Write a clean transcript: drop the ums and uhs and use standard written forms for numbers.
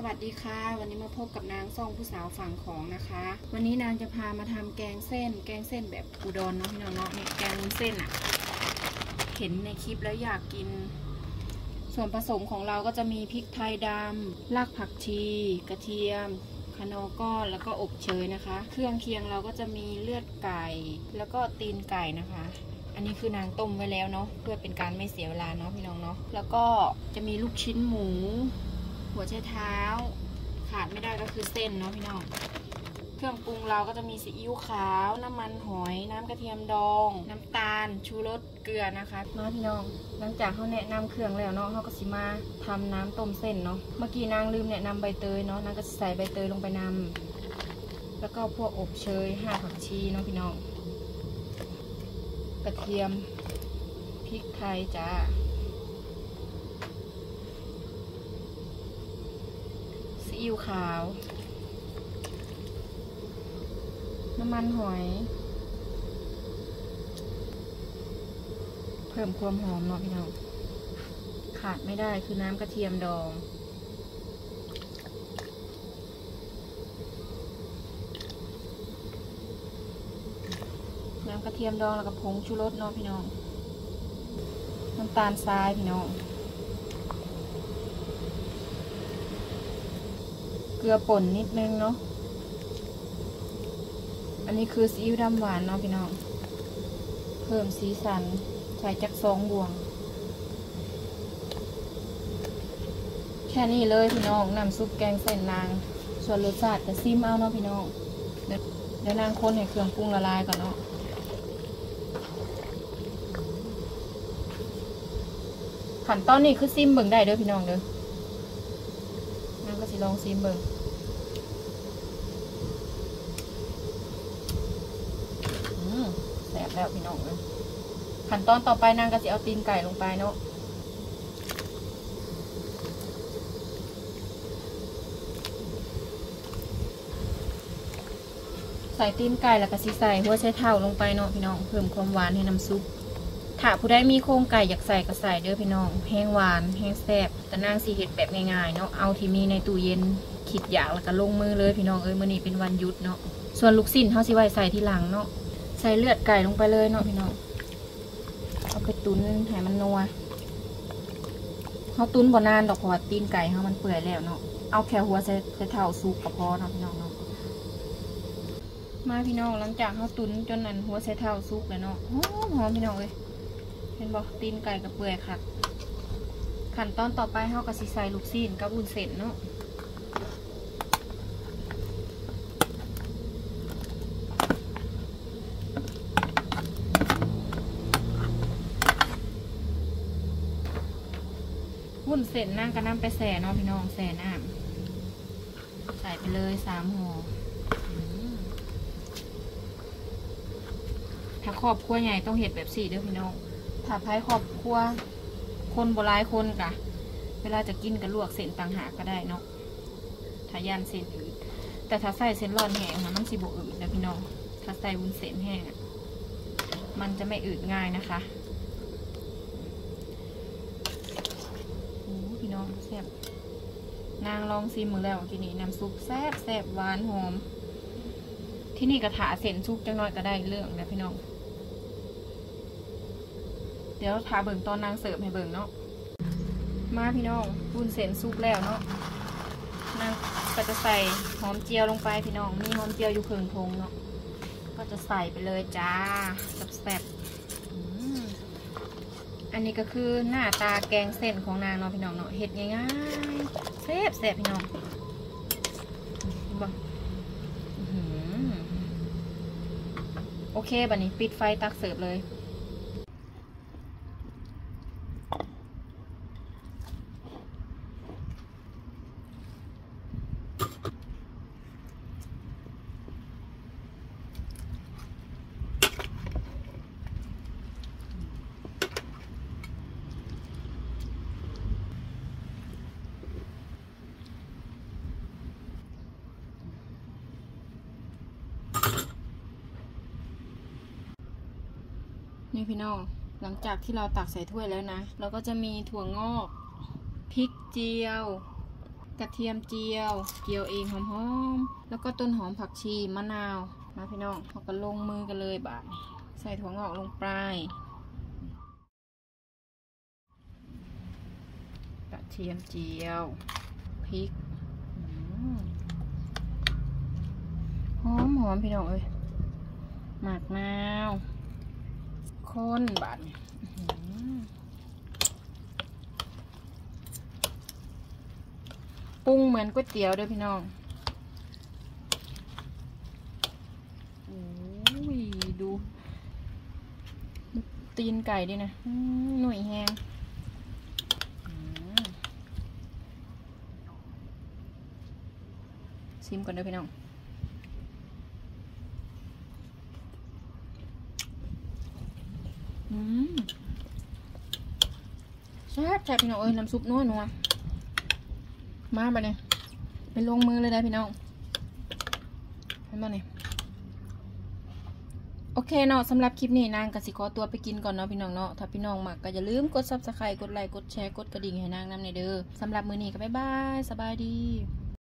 วัสดีค่ะวันนี้มาพบกับนางซ่องผู้สาวฝั่งของนะคะวันนี้นางจะพามาทำแกงเส้นแบบอุดรเนาะพี่น้องเนาะนี่แกงวุ้นเส้นอ่ะเห็นในคลิปแล้วอยากกินส่วนผสมของเราก็จะมีพริกไทยดำรากผักชีกระเทียมคะน้าก้อนแล้วก็อบเชยนะคะเครื่องเคียงเราก็จะมีเลือดไก่แล้วก็ตีนไก่นะคะอันนี้คือนางต้มไว้แล้วเนาะเพื่อเป็นการไม่เสียเวลาเนาะพี่น้องเนาะแล้วก็จะมีลูกชิ้นหมูหัวไชเท้าขาดไม่ได้ก็คือเส้นเนาะพี่น้องเครื่องปรุงเราก็จะมีซีอิ๊วขาวน้ำมันหอยน้ำกระเทียมดองน้ำตาลชูรสเกลือนะคะมาพี่น้องหลังจากเขาแนะนำเครื่องแล้วเนาะเขาก็สิมาทำน้ำต้มเส้นเนาะเมื่อกี้นางลืมแนะนำใบเตยเนาะนางก็ใส่ใบเตยลงไปนำแล้วก็พวกอบเชย5 ผักชีเนาะพี่น้องกระเทียมพริกไทยจ้าซีอิ๊วขาวน้ำมันหอยเพิ่มความหอมเนาะพี่น้องขาดไม่ได้คือน้ำกระเทียมดองน้ำกระเทียมดองแล้วก็ผงชูรสเนาะพี่น้องน้ำตาลทรายพี่น้องเกลือป่นนิดนึงเนาะอันนี้คือซีอิ๊วดำหวานเนาะพี่น้องเพิ่มสีสันใส่จัก2 บวงแค่นี้เลยพี่น้องน้ำซุปแกงเส้นนางส่วนรสชาติจะซิมเอาเนาะพี่น้องเดี๋ยวนางคนให้เครื่องปรุงละลายก่อนเนาะขั้นตอนนี้คือซิมเบิ่งได้เด้อพี่น้องเด้อนางก็สิลองซิมเบิ่งแสบแล้วพี่น้องเลยขั้นตอนต่อไปนางก็จะเอาตีนไก่ลงไปเนาะใส่ตีนไก่แล้วก็สิใส่หัวไชเท้าลงไปเนาะพี่น้องเพิ่มความหวานให้น้ำซุปถ้าผู้ใดมีโครงไก่อยากใส่ก็ใส่เด้อพี่น้องแห้งหวานแห้งแซ่บแต่นางสิเฮ็ดแบบง่ายๆเนาะเอาที่มีในตู้เย็นคิดอยากแล้วก็ลงมือเลยพี่น้องมื้อนี้เป็นวันหยุดเนาะส่วนลูกชิ้นเฮาสิไว้ใส่ทีหลังเนาะใส่เลือดไก่ลงไปเลยเนาะพี่น้องเอาไปตุ๋นให้มันนัวเขาตุ๋นบ่นานดอกเพราะว่าตีนไก่เขามันเปื่อยแล้วเนาะเอาแค่หัวใส่เท่าซุปก็พอเนาะพี่น้องเนาะมาพี่น้องหลังจากเขาตุ๋นจนนั้นหัวใส่เท่าซุปแล้วเนาะหอมพี่น้องเลยเห็นบอกตีนไก่กับเปื่อยค่ะขั้นตอนต่อไปเขาก็สิใส่ลูกชิ้นกับวุ้นเส้นเนาะวุ้นเส้นนั่งก็นำไปแส่เนาะพี่น้องแส่น้ำใส่ไปเลย3 ห่อถ้าครอบครัวใหญ่ต้องเห็ดแบบ4เด้อพี่น้องถ้าไพ่ครอบครัวคนโบราณคนกะเวลาจะกินกับลวกเส้นต่างหากก็ได้เนาะถ้าย่านเส้นอืดแต่ถ้าใส่เส้นร้อนแห้งนะมันสิบ่อืดนะพี่น้องถ้าใส่วุ้นเส้นแห้งมันจะไม่อืดง่ายนะคะพี่น้องแซ่บนางลองซิมมือแล้วทีนี้น้ำซุปแซ่บหวานหอมที่นี่กระถาเส้นซุปจังน้อยก็ได้เรื่องนะพี่น้องเดี๋ยวทาเบิ่งตอนนางเสิร์ฟให้เบิ่งเนาะมาพี่น้องวุ้นเส้นซุปแล้วเนาะนางก็จะใส่หอมเจียวลงไปพี่น้องมีหอมเจียวอยู่ครึ่งพงเนาะก็จะใส่ไปเลยจ้าแซ่บอันนี้ก็คือหน้าตาแกงเส้นของนางเนาะพี่น้องเนาะเห็ดง่ายๆแซ่บพี่น้องบอกโอเคบัดนี้ปิดไฟตักเสิร์ฟเลยนี่พี่น้องหลังจากที่เราตักใส่ถ้วยแล้วนะเราก็จะมีถั่วงอกพริกเจียวกระเทียมเจียวเจียวเองหอมๆแล้วก็ต้นหอมผักชีมะนาวนะพี่น้องเราก็ลงมือกันเลยบาดใส่ถั่วงอกลงไปกระเทียมเจียวพริกหอมพี่น้องเอ้ยหมักนาวข้นบาดปรุงเหมือนก๋วยเตี๋ยวเด้อพี่น้องโอ้ยดูตีนไก่ดินะหน่วยแห้งชิมก่อนเด้อพี่น้องแซ่บพี่น้องเอ้ยน้ำซุปนัวมาไปเนี่ยไปลงมือเลยนะพี่น้องเห็นไหมเนี่ยโอเคเนาะสำหรับคลิปนี้นางกสิขอตัวไปกินก่อนเนาะพี่น้องเนาะถ้าพี่น้องมักก็อย่าลืมกด Subscribe กดไลค์กดแชร์กดกระดิ่งให้นางนำในเด้อสำหรับมื้อนี้ก็บ๊ายบายสบายดี